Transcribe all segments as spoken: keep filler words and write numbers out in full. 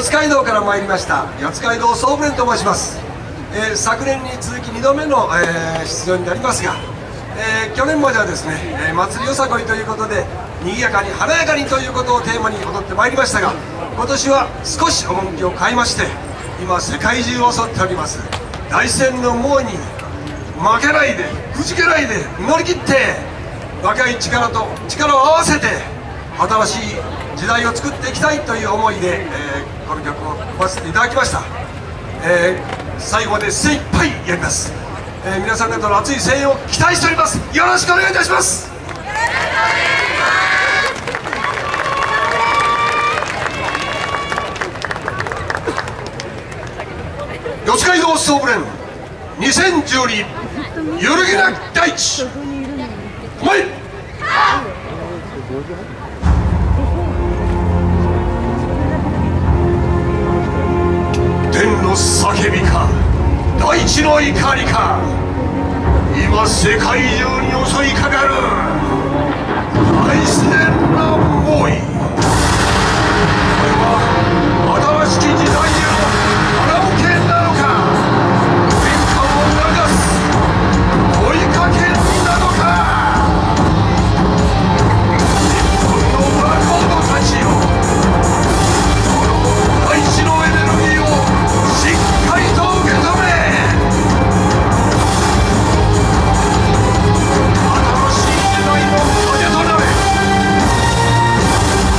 四街道から参りました四街道総武連と申します。えー、昨年に続きにどめの、えー、出場になりますが、えー、去年まではですね、えー、祭りよさこいということで賑やかに華やかにということをテーマに踊ってまいりましたが、今年は少し趣を変えまして、今世界中を襲っております大戦の猛威に負けないでくじけないで乗り切って、若い力と力を合わせて新しい時代を作っていきたいという思いで、えー、この曲を歌わせていただきました。えー、最後まで精一杯やります。えー、皆さん方の熱い声援を期待しております。よろしくお願いいたします。四街道総武連にせんじゅうに揺るぎなき大地、おい天の叫びか大地の怒りか、今世界中に襲いかかる大自然の猛威、これは新しき時代への穴向けなのか、変化を促す追いかけなのか。日本の若者たちよ、この大地のエネルギーをしっかりと受け止め、新しい時代の風となれ。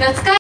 八街